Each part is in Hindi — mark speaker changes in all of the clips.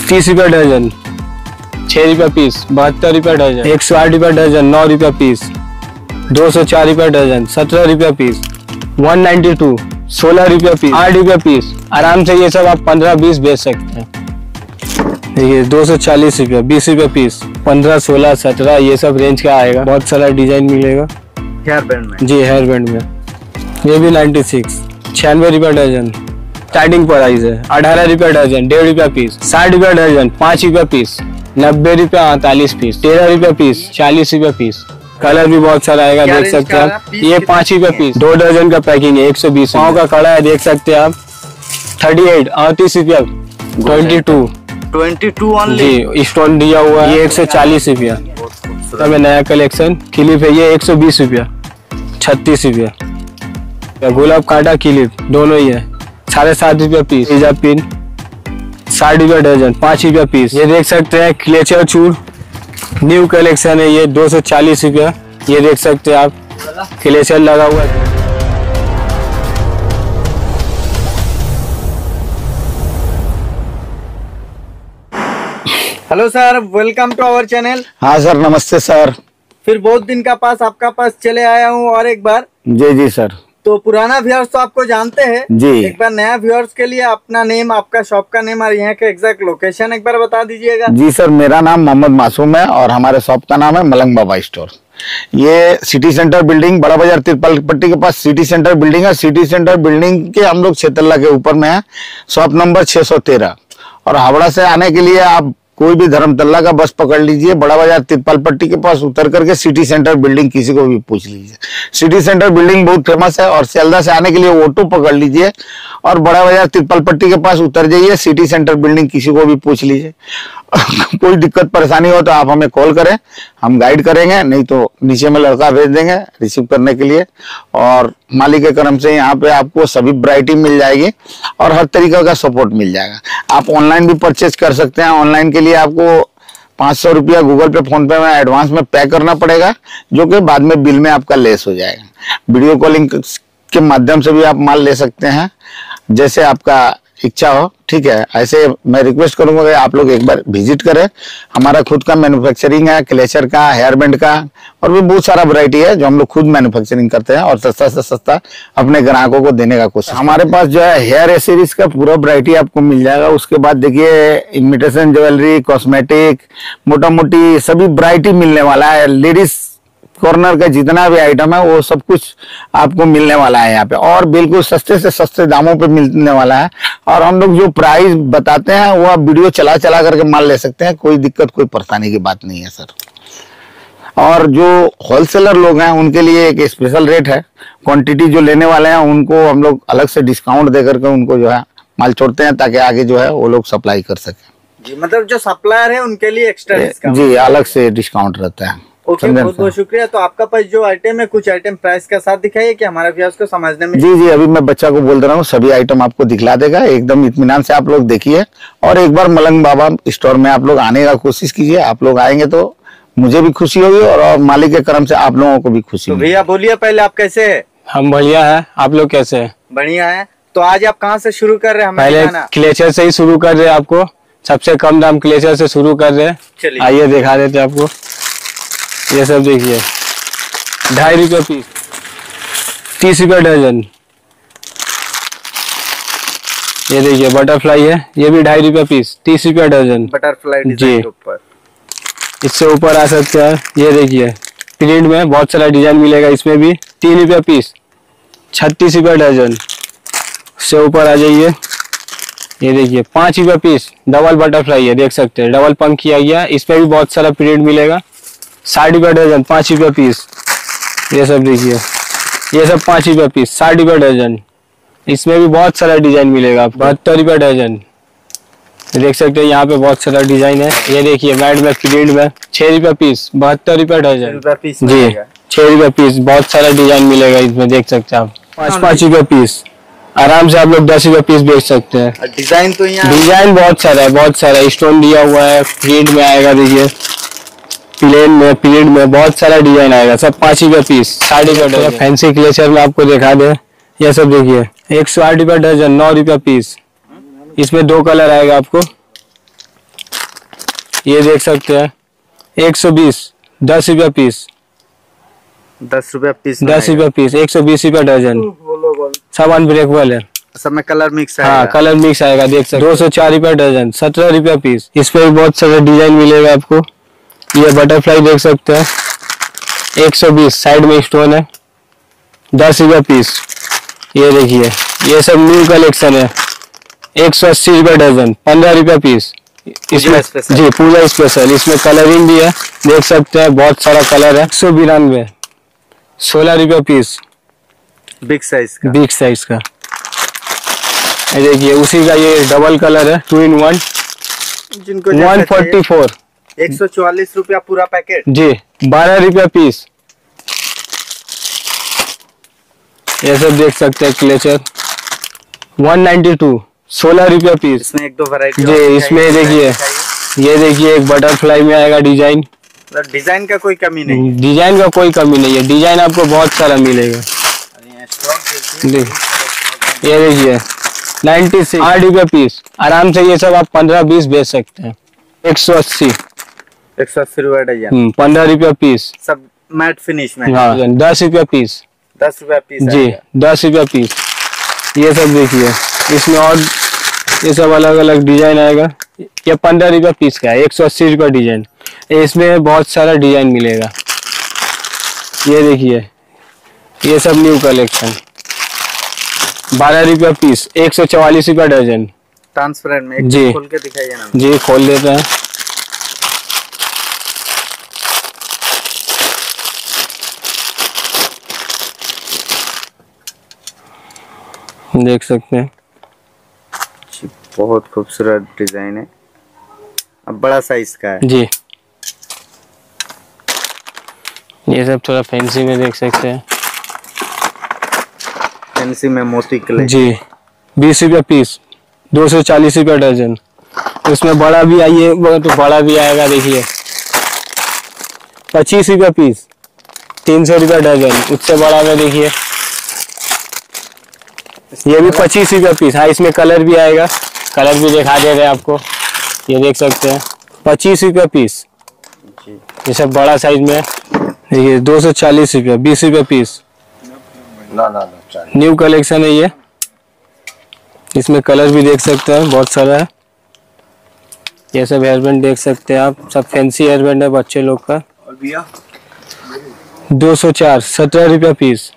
Speaker 1: 30 रुपया दर्जन, 6 रुपया पीस, 72 रुपया दर्जन, 108 रुपया दर्जन, 9 रुपया पीस, 204 रुपया दर्जन, 17 रुपया पीस, 192, 16 रुपया पीस, 8 रुपया पीस। आराम से ये सब आप 15-20 बेच सकते हैं। देखिए 240 रुपया, 20 रुपया पीस, 15, 16, 17 ये सब रेंज का आएगा। बहुत सारा डिजाइन मिलेगा
Speaker 2: हेयर बैंड में।
Speaker 1: जी हेयर बैंड में। ये भी 96, 96 रुपया दर्जन स्टार्टिंग प्राइस है। 18 रुपया दर्जन, 1.5 रुपया पीस, 60 रुपया दर्जन, 5 रुपया पीस, 90 रुपया 48 पीस, 13 रुपया पीस, 40 रुपया पीस। कलर भी बहुत सारा आएगा, देख सकते हैं आप। ये 5 रुपया पीस, 2 दर्जन का पैकिंग है, 120 पाँव का कड़ा है, देख सकते हैं आप। 38, 38 रुपया, 22 जी स्टोन दिया हुआ है। ये 140 रुपया। तब नया कलेक्शन क्लिप है, ये 120 रुपया, 36 रुपया। गुलाब कांटा क्लिप दोनों ही है, 7.5 रुपया पीस। हिजाब पिन 60 रुपया दर्जन, 5 रुपया पीस। ये देख सकते हैं क्लेचर चूर न्यू कलेक्शन है, ये 240 रुपया। ये देख सकते हैं आप क्लेचर लगा हुआ है।
Speaker 2: Hello sir, welcome to our channel.
Speaker 3: हाँ सर, नमस्ते सर।
Speaker 2: फिर बहुत दिन का पास आपका पास चले आया हूँ और एक बार।
Speaker 3: जी जी सर।
Speaker 2: तो पुराना व्यूअर्स तो आपको जानते हैं
Speaker 3: जी।
Speaker 2: एक बार नया व्यूअर्स के लिए अपना नेम, आपका शॉप का नेम और यहाँ का एग्जैक्ट लोकेशन एक बार बता दीजिएगा।
Speaker 3: जी सर, मेरा नाम मोहम्मद मासूम है और हमारे शॉप का नाम है मलंग बाबा स्टोर। ये सिटी सेंटर बिल्डिंग, बड़ा बाजार तिरपाल पट्टी के पास सिटी सेंटर बिल्डिंग है। सिटी सेंटर बिल्डिंग के हम लोग 6 तल्ला के ऊपर में है, शॉप नंबर 613। और हावड़ा से आने के लिए आप कोई भी धर्मतल्ला का बस पकड़ लीजिए, बड़ा बाजार तिरपाल पट्टी के पास उतर करके सिटी सेंटर बिल्डिंग किसी को भी पूछ लीजिए। सिटी सेंटर बिल्डिंग बहुत फेमस है। और सियालदा से आने के लिए ऑटो पकड़ लीजिए और बड़ा बाजार तिरपाल पट्टी के पास उतर जाइए, सिटी सेंटर बिल्डिंग किसी को भी पूछ लीजिए। कोई दिक्कत परेशानी हो तो आप हमें कॉल करें, हम गाइड करेंगे, नहीं तो नीचे में लड़का भेज देंगे रिसीव करने के लिए। और मालिक के करम से यहाँ पे आपको सभी वैरायटी मिल जाएगी और हर तरीके का सपोर्ट मिल जाएगा। आप ऑनलाइन भी परचेज कर सकते हैं। ऑनलाइन के लिए आपको 500 रुपया गूगल पे, फोन पे में एडवांस में पे करना पड़ेगा, जो कि बाद में बिल में आपका लेस हो जाएगा। वीडियो कॉलिंग के माध्यम से भी आप माल ले सकते हैं, जैसे आपका इच्छा हो। ठीक है, ऐसे मैं रिक्वेस्ट करूंगा कि आप लोग एक बार विजिट करें। हमारा खुद का मैन्युफैक्चरिंग है, क्लेचर का, हेयर बैंड का और भी बहुत सारा वैरायटी है जो हम लोग खुद मैन्युफैक्चरिंग करते हैं और सस्ता से सस्ता अपने ग्राहकों को देने का कोशिश। हमारे पास जो है हेयर एसेसरीज का पूरा वैरायटी आपको मिल जाएगा। उसके बाद देखिए इमिटेशन ज्वेलरी, कॉस्मेटिक, मोटा मोटी सभी वैरायटी मिलने वाला है। लेडीज कॉर्नर का जितना भी आइटम है वो सब कुछ आपको मिलने वाला है यहाँ पे, और बिल्कुल सस्ते से सस्ते दामों पे मिलने वाला है। और हम लोग जो प्राइस बताते हैं वो आप वीडियो चला चला करके माल ले सकते हैं, कोई दिक्कत कोई परेशानी की बात नहीं है सर। और जो होलसेलर लोग हैं उनके लिए एक स्पेशल रेट है। क्वांटिटी जो लेने वाले हैं उनको हम लोग अलग से डिस्काउंट दे करके उनको जो है माल छोड़ते हैं, ताकि आगे जो है वो लोग सप्लाई कर सके।
Speaker 2: जी, मतलब जो सप्लायर है उनके लिए एक्स्ट्रा डिस्काउंट?
Speaker 3: जी, अलग से डिस्काउंट रहता है।
Speaker 2: ओके, बहुत बहुत शुक्रिया। तो आपका पास जो आइटम है, कुछ आइटम प्राइस के साथ दिखाइए कि हमारे व्यूअर्स को समझने में।
Speaker 3: जी जी, अभी मैं बच्चा को बोल दे रहा हूँ, सभी आइटम आपको दिखला देगा। एकदम इत्मीनान से आप लोग देखिए और एक बार मलंग बाबा स्टोर में आप लोग आने का कोशिश कीजिए। आप लोग आएंगे तो मुझे भी खुशी होगी और मालिक के कर्म से आप लोगों को भी खुशी होगी।
Speaker 2: भैया बोलिए पहले, आप कैसे है?
Speaker 1: हम बढ़िया है, आप लोग कैसे हैं?
Speaker 2: बढ़िया है। तो आज आप कहाँ से शुरू कर रहे हैं?
Speaker 1: पहले क्लेचर से ही शुरू कर रहे हैं, आपको सबसे कम दाम क्लेचर से शुरू कर रहे हैं। आइए दिखा देते हैं आपको। ये सब देखिए 2.5 रुपया पीस, 30 रुपया दर्जन। ये देखिए बटरफ्लाई है, ये भी 2.5 रुपया पीस, 30 रुपया दर्जन।
Speaker 2: बटरफ्लाई
Speaker 1: जी,
Speaker 2: डिजाइन के ऊपर।
Speaker 1: इससे ऊपर आ सकते हैं। ये देखिए प्रिंट में बहुत सारा डिजाइन मिलेगा, इसमें भी 3 रुपया पीस, 36 रुपया दर्जन। इससे ऊपर आ जाइए, ये देखिए 5 रुपया पीस, डबल बटरफ्लाई है, देख सकते हैं डबल पंख किया गया। इसमें भी बहुत सारा प्रिंट मिलेगा, 60 रुपया दर्जन, 5 रुपया पीस। ये सब देखिए, ये सब 5 रुपया पीस, 60 रुपया दर्जन। इसमें भी बहुत सारा डिजाइन मिलेगा आपको, 72 रुपया दर्जन। देख सकते हैं यहाँ पे बहुत सारा डिजाइन है। ये देखिए मैट में प्रिंट में 6 रुपया पीस, 72 रुपया दर्जन। जी, 6 रुपया पीस, बहुत सारा डिजाइन मिलेगा इसमें, देख सकते हैं आप। 5-5 रुपया पीस, आराम से आप लोग 10 रुपया पीस बेच सकते हैं।
Speaker 2: डिजाइन तो यहाँ
Speaker 1: डिजाइन बहुत सारा है, बहुत सारा स्टोन दिया हुआ है, प्रिंट में आएगा। देखिए प्लेन में, प्रिंट में बहुत सारा डिजाइन आएगा, सब 5 रुपया पीस, 60 रुपया दर्जन। फैंसी क्लेचर में आपको दिखा दे, ये सब देखिए 108 रुपया दर्जन, 9 रुपया पीस। इसमें 2 कलर आएगा आपको, ये देख सकते हैं 120, 10 रुपया पीस,
Speaker 2: 10 रुपया पीस।
Speaker 1: 10 रुपया पीस, 120 रुपया दर्जन। सब अनब्रेकेबल है।
Speaker 2: सब में कलर मिक्स है।
Speaker 1: हाँ कलर मिक्स आएगा, देख सकते 204 रुपया दर्जन, 17 रुपया पीस। इस पे भी बहुत सारा डिजाइन मिलेगा आपको। ये बटरफ्लाई देख सकते हैं 120, साइड में स्टोन है, 10 रुपया पीस। ये देखिए ये सब न्यू कलेक्शन है, 180 रुपया दर्जन, 15 रुपया पीस। इसमें जी पूरा स्पेशल, इसमें कलरिंग भी है, देख सकते हैं बहुत सारा कलर है। 192, 16 रुपया पीस,
Speaker 2: बिग साइज का।
Speaker 1: बिग साइज का। ये देखिए उसी का ये डबल कलर है, 2 in 1,
Speaker 2: जिनको
Speaker 1: 144
Speaker 2: 144 रुपया पूरा पैकेट
Speaker 1: जी, 12 रुपया पीस। ये सब देख सकते हैं क्लेचर 192, 16 रुपया पीस।
Speaker 2: इसमें एक दो वैरायटी
Speaker 1: जी इसमें देखिए, ये देखिए एक बटरफ्लाई में आएगा डिजाइन।
Speaker 2: डिजाइन का कोई कमी नहीं।
Speaker 1: डिजाइन का कोई कमी नहीं है, डिजाइन आपको बहुत सारा मिलेगा। ये देखिए 96, 8 रुपया पीस। आराम से ये सब आप 15-20 बेच सकते हैं। 180,
Speaker 2: 180 रुपया डजन,
Speaker 1: 15 रुपया पीस।
Speaker 2: सब मैट फिनिश में।
Speaker 1: हाँ 10 रुपया पीस।
Speaker 2: 10 रुपया पीस
Speaker 1: जी 10 रुपया पीस। ये सब देखिए, इसमें और ये सब अलग अलग डिजाइन आएगा। ये 15 रुपया पीस का है, 180 रुपया डिजाइन। इसमें बहुत सारा डिजाइन मिलेगा। ये देखिए ये सब न्यू कलेक्शन, 12 रुपया पीस, 144 रुपया दर्जन।
Speaker 2: ट्रांसपेरेंट में
Speaker 1: जी
Speaker 2: खोल के दिखाइए ना।
Speaker 1: जी खोल देते हैं। देख सकते हैं
Speaker 2: बहुत खूबसूरत डिजाइन है, अब बड़ा साइज का है।
Speaker 1: जी। ये सब थोड़ा फैंसी में देख सकते हैं।
Speaker 2: फैंसी में मोती कलेक्शन
Speaker 1: जी 20 रुपया पीस, 240 रुपया दर्जन। उसमें बड़ा भी आइए तो बड़ा भी आएगा, देखिए 25 रुपया पीस, 300 रुपया दर्जन। उससे बड़ा में देखिए ये भी 25 रुपया पीस। हाँ इसमें कलर भी आएगा, कलर भी दिखा दे रहे हैं आपको। ये देख सकते हैं 25 रुपया पीस। ये सब बड़ा साइज में है। देखिए 240 रुपया, 20 रुपया पीस। न्यू कलेक्शन है ये। इसमें कलर भी देख सकते हैं बहुत सारा है। ये सब हेयरबैंड देख सकते हैं आप, सब फैंसी हेयरबैंड है बच्चे लोग का। 204, 17 रुपया पीस।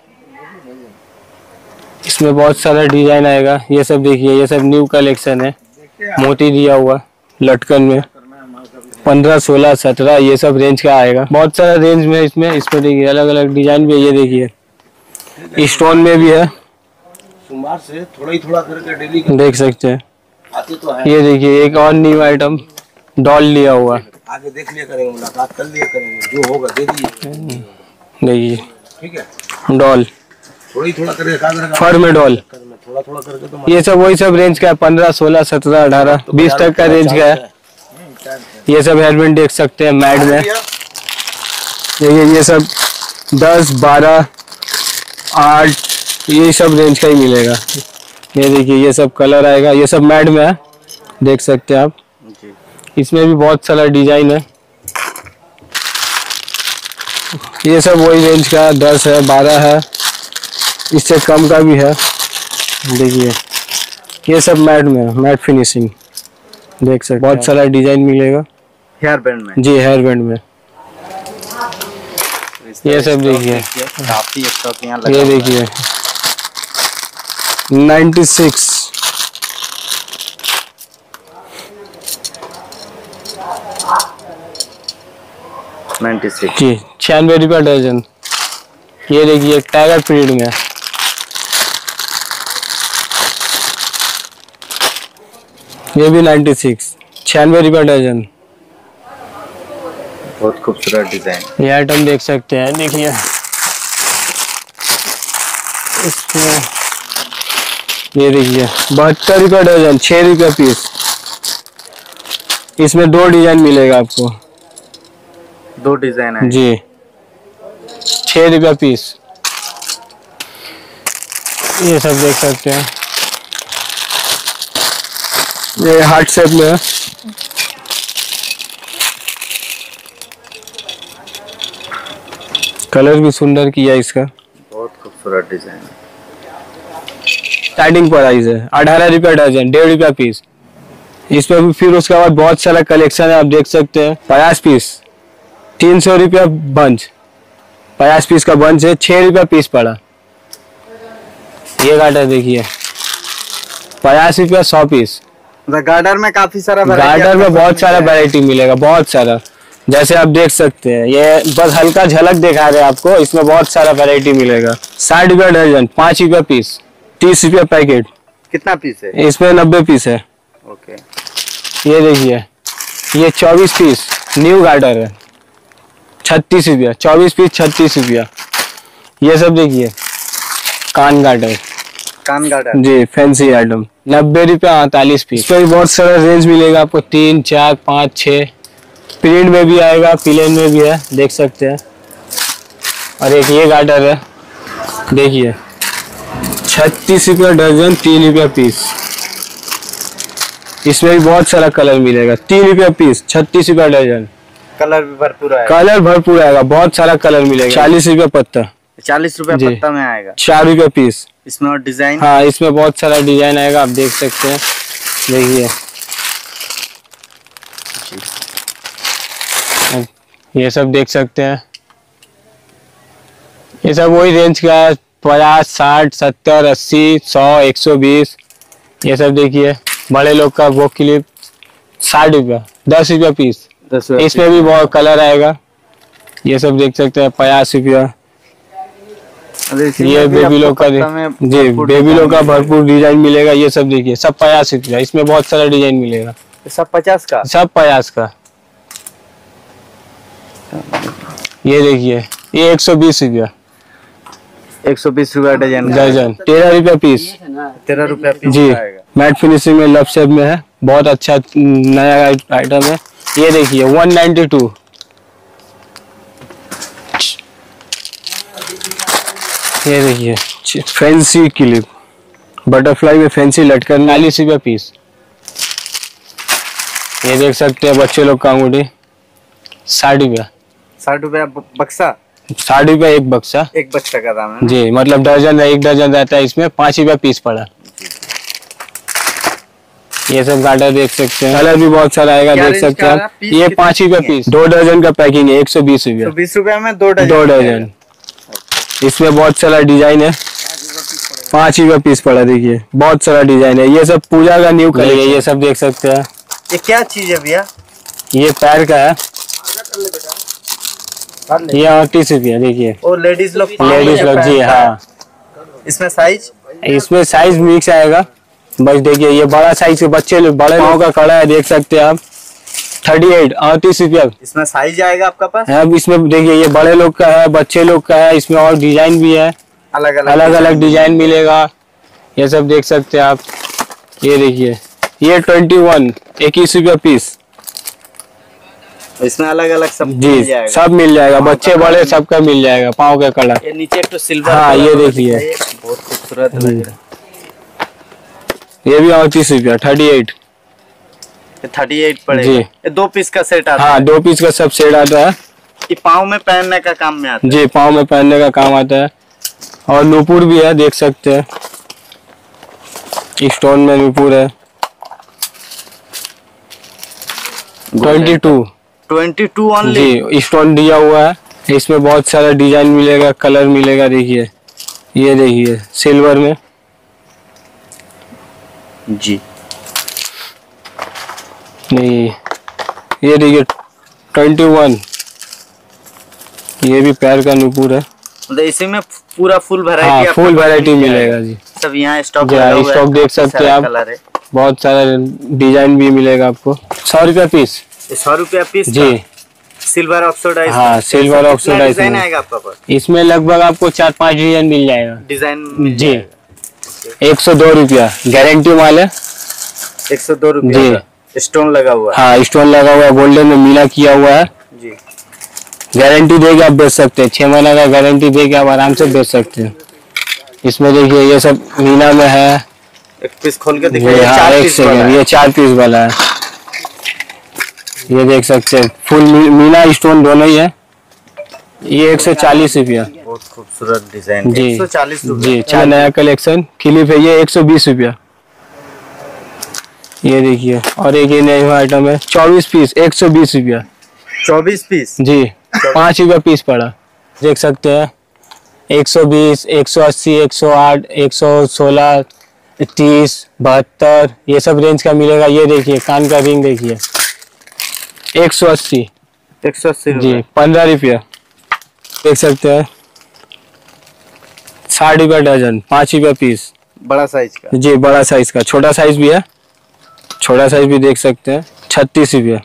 Speaker 1: इसमें बहुत सारा डिजाइन आएगा। ये सब देखिए, ये सब न्यू कलेक्शन है, मोती दिया हुआ लटकन में। 15, 16, 17 ये सब रेंज का आएगा। बहुत सारा रेंज में इसमें देखिए अलग अलग डिजाइन भी है। ये देखिए स्टोन में भी है,
Speaker 4: सोमवार से थोड़ा करके डेली
Speaker 1: देख सकते हैं।
Speaker 4: आते तो है।
Speaker 1: ये देखिए एक और न्यू आइटम डॉल लिया हुआ,
Speaker 4: आगे देख लिया करेंगे, मुलाकात कर लिया करेंगे, जो होगा दे दीजिए।
Speaker 1: देखिए
Speaker 4: ठीक है,
Speaker 1: डॉल
Speaker 4: थोड़ा करके
Speaker 1: फर में डॉल।
Speaker 4: थोड़ा करके तो
Speaker 1: ये सब वही सब रेंज का है, 15, 16, 17, 18, 20 तक का रेंज का है। ये सब हेयरबैंड देख सकते हैं मैट में। देखिए ये सब 10, 12, 8 ये सब रेंज का ही मिलेगा। ये देखिए ये सब कलर आएगा, ये सब मैट में है, देख सकते हैं आप। इसमें भी बहुत सारा डिजाइन है। ये सब वही रेंज का 10 है, 12 है, इससे कम का भी है। देखिए ये सब मैट में है, मैट फिनिशिंग देख सकते हैं। बहुत सारा डिजाइन मिलेगा
Speaker 2: हेयर बैंड में।
Speaker 1: जी हेयर बैंड में। ये सब देखिए,
Speaker 2: काफी स्टॉक यहाँ
Speaker 1: ये देखिए 96, जी 96 रुपया दर्जन। ये देखिए टाइगर प्रिंट में, ये भी 96, 96 रुपया दर्जन।
Speaker 2: बहुत खूबसूरत डिजाइन।
Speaker 1: ये आइटम देख सकते हैं, देखिए इसमें ये देखिए 72 रुपया दर्जन, 6 रुपया पीस। इसमें 2 डिजाइन मिलेगा आपको।
Speaker 2: 2 डिजाइन है
Speaker 1: जी 6 रुपया पीस। ये सब देख सकते हैं, ये हार्ट शेप में है, कलर भी सुंदर किया इसका।
Speaker 2: बहुत खूबसूरत डिजाइन।
Speaker 1: स्टार्टिंग प्राइस है 18 रुपया डजन, 1.5 रुपया पीस। इसमें भी फिर उसके बाद बहुत सारा कलेक्शन है, आप देख सकते हैं। 50 पीस 300 रुपया बंच, 50 पीस का बंच है, 6 रुपया पीस पड़ा। ये गार्डर देखिए 50 रुपया 100 पीस।
Speaker 2: गार्डर में काफी सारा
Speaker 1: गार्डर में बहुत सारा वैरायटी मिलेगा, बहुत सारा। जैसे आप देख सकते हैं, ये बस हल्का झलक दिखा रहे हैं आपको, इसमें बहुत सारा वैरायटी मिलेगा। 60 रुपया डजन, 5 रुपया पीस, 30 रुपया पैकेट।
Speaker 2: कितना पीस है?
Speaker 1: इसमें 90 पीस है।
Speaker 2: ओके।
Speaker 1: ये देखिए ये 24 पीस न्यू गार्डर है, 36 रुपया, 24 पीस 36 रुपया। ये सब देखिए कान गार्डर,
Speaker 2: कान गार्डर
Speaker 1: जी फैंसी आइटम, 90 रुपया 48 पीस। इसमें भी बहुत सारा रेंज मिलेगा आपको, 3, 4, 5, 6 प्रिंट में भी आएगा, प्लेन में भी है, देख सकते हैं। और एक ये गार्डर है देखिए 36 रुपया डजन, 3 रुपया पीस। इसमें भी बहुत सारा कलर मिलेगा, 3 रुपया पीस, 36 रुपया डजन।
Speaker 2: कलर भी भरपूर आएगा।
Speaker 1: कलर भरपूर आएगा, बहुत सारा कलर मिलेगा। 40 रुपया पत्ता,
Speaker 2: 40 रुपया
Speaker 1: जी।
Speaker 2: पत्ता में आएगा।
Speaker 1: 4 रुपया पीस।
Speaker 2: इसमें और डिजाइन,
Speaker 1: हाँ इसमें बहुत सारा डिजाइन आएगा, आप देख सकते हैं। देखिए ये सब देख सकते हैं, ये सब वही रेंज का है, 50, 60, 70, 80, 100, 120। ये सब देखिए बड़े लोग का वो क्लिप 60 रुपया, 10 रुपया पीस।
Speaker 2: 10
Speaker 1: इसमें भी बहुत कलर आएगा, ये सब देख सकते हैं 50 रुपया। ये बेबी लोग का जी, बेबी लोग का भरपूर डिजाइन मिलेगा। ये सब देखिए सब 50 रुपया, इसमें बहुत सारा डिजाइन मिलेगा।
Speaker 2: सब 50 का,
Speaker 1: सब 50 का। ये देखिए ये 120 रुपया
Speaker 2: 120 रुपया डजन।
Speaker 1: दर्जन, 13 रुपया पीस।
Speaker 2: 13 रुपया पीस
Speaker 1: जी
Speaker 2: आएगा।
Speaker 1: मैट फिनिशिंग में लव शेप में है, बहुत अच्छा नया आइटम है। ये देखिए 192। ये देखिए फैंसी क्लिप, बटरफ्लाई में फैंसी लटकन, 40 रुपया पीस। ये देख सकते हैं बच्चे लोग का अंगूठी 60 रुपया।
Speaker 2: 60 रुपया बक्सा,
Speaker 1: 60 रुपया एक बक्सा।
Speaker 2: एक बक्सा का दाम है।
Speaker 1: जी मतलब डजन, एक डजन रहता है, इसमें 5 रुपया पीस पड़ा। ये सब गार्डर देख सकते हैं, कलर भी बहुत सारा आएगा,
Speaker 2: क्या
Speaker 1: देख
Speaker 2: रेंज
Speaker 1: सकते
Speaker 2: का
Speaker 1: हैं।
Speaker 2: है? पीस
Speaker 1: ये
Speaker 2: कितने
Speaker 1: 5 रुपया
Speaker 2: की है?
Speaker 1: पीस, 2 डजन का पैकिंग है, 120 रुपया।
Speaker 2: 120 रुपया में 2 डजन।
Speaker 1: 2 डजन। इसमें बहुत सारा डिजाइन है, 5 रुपया पीस पड़ा। देखिए बहुत सारा डिजाइन है, ये सब पूजा का न्यू कलर है। ये सब देख सकते हैं,
Speaker 2: ये क्या चीज है भैया?
Speaker 1: ये पैर का है, ये 38 रुपया। देखिए
Speaker 2: वो लेडीज लोग,
Speaker 1: लेडीज लोग, जी हाँ।
Speaker 2: इसमें साइज,
Speaker 1: इसमें साइज मिक्स आएगा, बस देखिए ये बड़ा साइज के बच्चे लोग, बड़े पाँव का कड़ा है, देख सकते हैं आप। 38, 38 रुपया।
Speaker 2: इसमें साइज आएगा आपका पास?
Speaker 1: अब इसमें देखिए ये बड़े लोग का है, बच्चे लोग का है, इसमें और डिजाइन भी है,
Speaker 2: अलग
Speaker 1: अलग अलग डिजाइन मिलेगा। ये सब देख सकते हैं आप। ये देखिए ये 21, 21 रुपया पीस।
Speaker 2: इसमें अलग अलग सब मिल
Speaker 1: जी
Speaker 2: जाएगा।
Speaker 1: सब मिल जाएगा, बच्चे बड़े सबका मिल जाएगा। पाँव का कड़ा,
Speaker 2: ये नीचे एक तो सिल्वर,
Speaker 1: हाँ, ये देखिए।
Speaker 2: बहुत खूबसूरत लग रहा है।
Speaker 1: ये भी 38 रुपया, 38।
Speaker 2: ये 38 पड़ेगा।
Speaker 1: जी।
Speaker 2: ये 2 पीस का सेट आता
Speaker 1: हाँ
Speaker 2: है।
Speaker 1: 2 पीस का सब सेट आता है।
Speaker 2: ये पाँव में पहनने का काम में आता है।
Speaker 1: जी पाँव में पहनने का काम आता है। और नूपुर भी है, देख सकते हैं, स्टोन में नूपुर है। 22
Speaker 2: ओनली।
Speaker 1: जी स्टोन दिया हुआ है, इसमें बहुत सारा डिजाइन मिलेगा, कलर मिलेगा। देखिए ये देखिए सिल्वर में
Speaker 2: जी।
Speaker 1: नहीं, ये देखिए 21, ये भी पैर का नूपुर है।
Speaker 2: मतलब इसी में पूरा फुल
Speaker 1: हाँ
Speaker 2: वैरायटी,
Speaker 1: फुल वैरायटी मिलेगा जी।
Speaker 2: सब यहाँ स्टॉक
Speaker 1: जी
Speaker 2: लगा हुआ है।
Speaker 1: स्टॉक देख सकते हैं आप,
Speaker 2: कलर है।
Speaker 1: बहुत सारा डिजाइन भी मिलेगा आपको। 100 रुपया पीस।
Speaker 2: ये 100 रुपया पीस
Speaker 1: जी
Speaker 2: सिल्वर ऑक्सीडाइज।
Speaker 1: हाँ, सिल्वर ऑक्सीडाइज
Speaker 2: डिजाइन
Speaker 1: में।
Speaker 2: आएगा आपका पास?
Speaker 1: इसमें लगभग आपको 4-5 डिजाइन मिल जाएगा।
Speaker 2: डिजाइन
Speaker 1: जी 102 रुपया, गारंटी माल है।
Speaker 2: 102 रुपया स्टोन लगा हुआ है।
Speaker 1: हाँ स्टोन लगा हुआ है, गोल्डन में मीना किया हुआ है।
Speaker 2: जी।
Speaker 1: गारंटी देके आप बेच सकते हैं, 6 महीने का गारंटी देके आप आराम से बेच सकते हैं। इसमें देखिए ये सब मीना में है।
Speaker 2: एक पीस खोल के
Speaker 1: ये
Speaker 2: दिखाइए।
Speaker 1: हाँ,
Speaker 2: 4
Speaker 1: एक
Speaker 2: पीस वाला
Speaker 1: सेकंड,
Speaker 2: है।
Speaker 1: ये 4 पीस वाला है। ये देख सकते हैं, फुल मीना स्टोन दोनों ही है। ये 140 रुपया।
Speaker 2: बहुत खूबसूरत डिजाइन,
Speaker 1: जी
Speaker 2: 140
Speaker 1: जी। अच्छा नया कलेक्शन क्लिप है, ये 120 रुपया। ये देखिए, और एक ये नया आइटम है 24 पीस 120 रुपया।
Speaker 2: 24 पीस
Speaker 1: जी 5 रुपया पीस पड़ा। देख सकते हैं 120, 180, 108, 116, 30, 72 ये सब रेंज का मिलेगा। ये देखिए कान का रिंग देखिए 180 जी 15 रुपया। देख सकते हैं 60 रुपया दर्जन, 5 रुपया पीस।
Speaker 2: बड़ा साइज का
Speaker 1: जी बड़ा साइज का, छोटा साइज भी है, छोटा साइज भी देख सकते हैं 36 रुपया।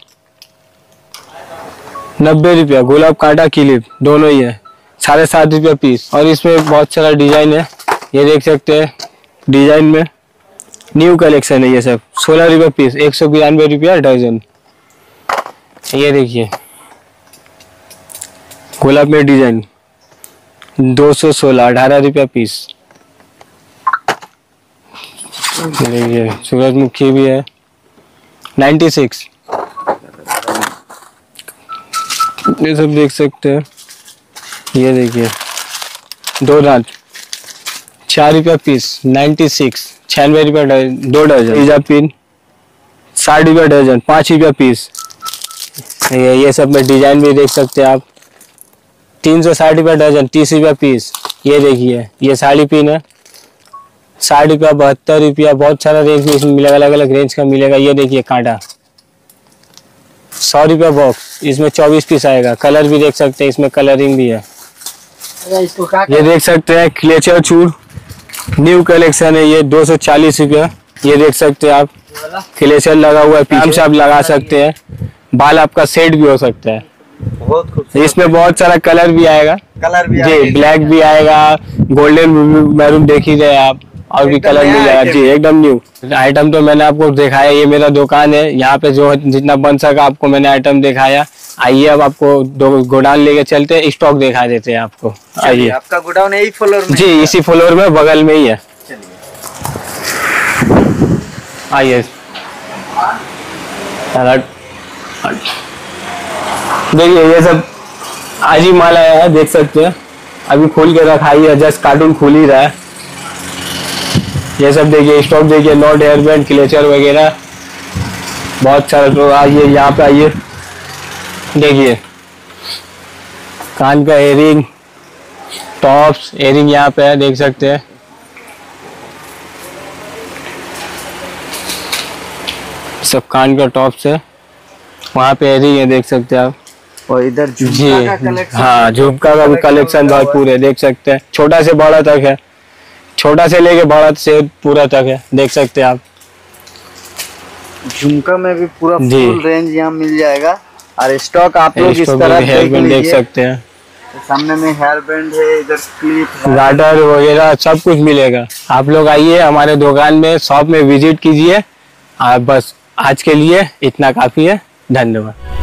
Speaker 1: 90 रुपया गुलाब कांटा क्लिप दोनों ही है, 7.5 रुपया पीस। और इसमें बहुत सारा डिजाइन है, ये देख सकते हैं डिजाइन में न्यू कलेक्शन है ये सब। 16 रुपया पीस, 192 रुपया दर्जन। ये देखिए गुलाब में डिजाइन 216, 18 रुपया पीस। देखिए सूरजमुखी भी है 96। ये सब देख सकते हैं। ये देखिए 2 दांत 4 रुपया पीस 96, 96 रुपया 2 दर्जन। पिज्जा पिन 60 रुपया दर्जन, 5 रुपया पीस। ये सब में डिजाइन भी देख सकते हैं आप। 360 रुपया दर्जन, 30 रुपया पीस। ये देखिए ये साड़ी पिन है 60 रुपया, 72 रुपया। बहुत सारा रेंज में इसमें मिलेगा, अलग अलग रेंज का मिलेगा। ये देखिए कांटा 100 रुपया बॉक्स, इसमें 24 पीस आएगा। कलर भी देख सकते हैं, इसमें कलरिंग भी है। ये देख सकते हैं क्लेचर चूर न्यू कलेक्शन है, ये 240 रुपया। ये देख सकते हैं आप क्लेचर लगा हुआ है, पीछे से आप लगा सकते हैं। बाल आपका सेट भी हो सकता है।
Speaker 2: बहुत खूबसूरत।
Speaker 1: इसमें बहुत सारा कलर भी आएगा,
Speaker 2: कलर भी
Speaker 1: जी ब्लैक भी आएगा, गोल्डन मैरून देख ही रहे आप, और भी कलर मिल जाएगा। जी एकदम न्यू आइटम तो मैंने आपको दिखाया। ये मेरा दुकान है, यहाँ पे जो जितना बन सका आपको मैंने आइटम दिखाया। आइए अब आपको गोडाउन लेके चलते हैं, स्टॉक दिखा देते हैं आपको। आइए।
Speaker 2: आपका गोडाउन यही फ्लोर में?
Speaker 1: जी इसी फ्लोर में बगल में ही है। आइए देखिए ये सब आज ही माल आया है, देख सकते हैं। अभी खोल के रखा ही है, जस्ट कार्टून खुल ही रहा है। ये सब देखिए स्टॉक देखिए, नॉट हेयर बैंड क्लेचर वगैरह बहुत सारा। तो आइए यहाँ पे आइए, देखिए कान का एयरिंग, टॉप्स एयरिंग यहाँ पे है, देख सकते हैं। सब कान का टॉप्स है, वहाँ पे एयरिंग है, देख सकते हैं आप।
Speaker 2: और इधर
Speaker 1: जी
Speaker 2: झुमका का कलेक्शन।
Speaker 1: हाँ झुमका का भी कलेक्शन भरपूर है, देख सकते हैं। छोटा से बड़ा तक है, छोटा से लेके बड़ा से पूरा तक है, देख सकते हैं आप।
Speaker 2: झुमका में भी पूरा
Speaker 1: जी।
Speaker 2: फुल रेंज यहाँ मिल जाएगा। और स्टॉक आप लोग इस तरह
Speaker 1: हेयर बैंड देख सकते हैं,
Speaker 2: सामने में हेयर बैंड है, इधर क्लिप है,
Speaker 1: गार्डर वगैरह सब कुछ मिलेगा। आप लोग आइए हमारे दुकान में, शॉप में विजिट कीजिए। बस आज के लिए इतना काफी है, धन्यवाद।